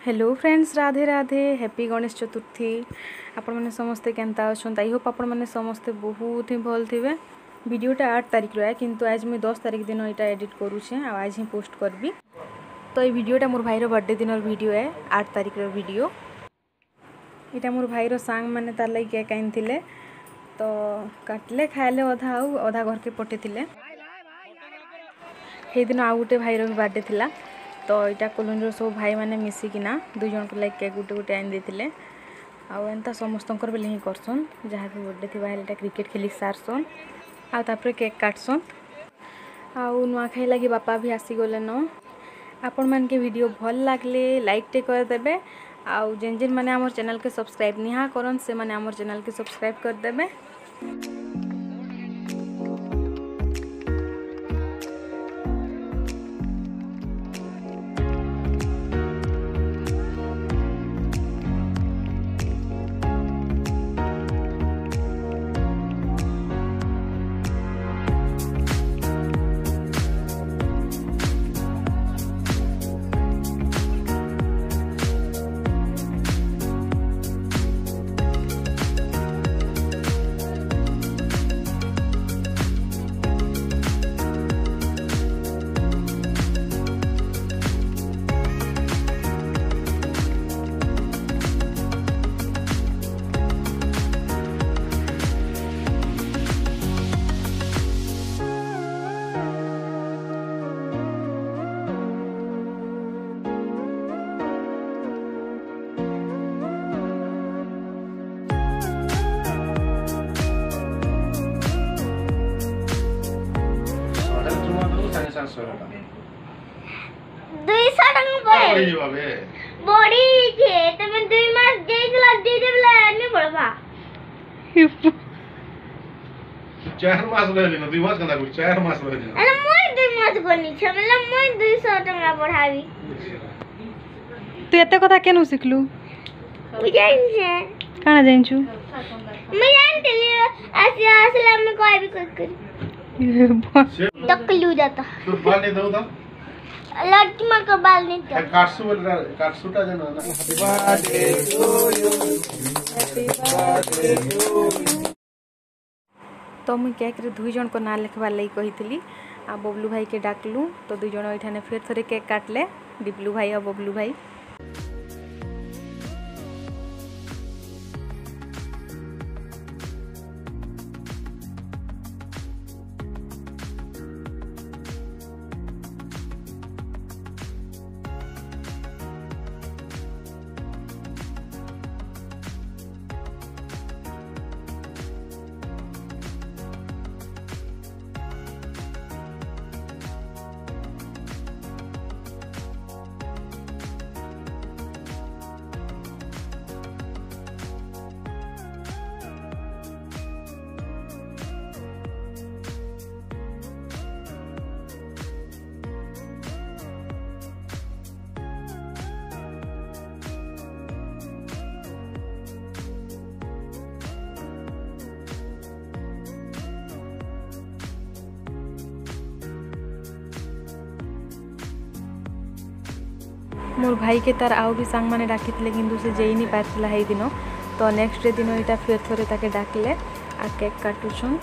Hello friends, Radhe Radhe. Happy Ganesh Chaturthi. आपण मैंने समस्ते केनता अच्छा। आई होप आपण मैंने समस्ते बहुत ही भल थे। वीडियोटा 8 तारिख है किंतु आज मुझे 10 तारिख दिन यहाँ एडिट करुचे आज ही पोस्ट करबी। तो ये वीडियोटा मोर भाईर बर्थडे दिन वीडियो है 8 तारिख वीडियो। यहाँ मोर भाईर सांग मैंने तार लगी केक आनी तो काटले खाइले अधा अधा घर के पठे दिन आउ गोटे भाईर भी बर्थडे थिला तो यहाँ कॉलोनी सब भाई मैंने मिसिकिना दुई जन को लाइक केक गोटे गोटे आनी देते आंता समस्त बेले ही करसन जहाँ भी बर्थडे थी क्रिकेट खेली सारसन आउे केक काटसन आउ नुआखाई लगी बापा भी आसीगले न। आपण मान के वीडियो भल लगले लाइक टे करदे आउ जेन जेन मैंने आम चैनल के सब्सक्राइब निहा करन से मैंने आम चैनल के सब्सक्राइब करदे। बड़ी छे तमे 2 मास देइला दे देबला नहीं पड़बा 4 मास रहली न 2 मास कना 4 मास रहली अरे मोय 2 मास कोनी छे मतलब मोय 200 टका पढ़ावी। तू एते कथा केनु सिखलु? बुझाइन छे काना जाइनछु? मैं जानते ऐसे असला में कोई भी कुछ कर तकलू जाता तो बाल नहीं दो तो लड़की मां का बाल नहीं था काटसूटा जन ना। Happy birthday to you, happy birthday to you. तो मुई केक रे 2 जन को ना लिखवा लई कहितली आ बबलू भाई के डाकलु तो 2 जन एठाने फिर थरे केक काटले डिबलू भाई और बबलू भाई। मोर भाई के तार आउ भी सांग माने डाकी थे किंतु से जेई नहीं पारथिला हे दिन तो नेक्स्ट डे दिन एटा फिर थोरे ताके डाकले आ केक काटुछन।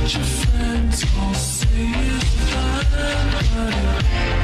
your friends all say it's fine, but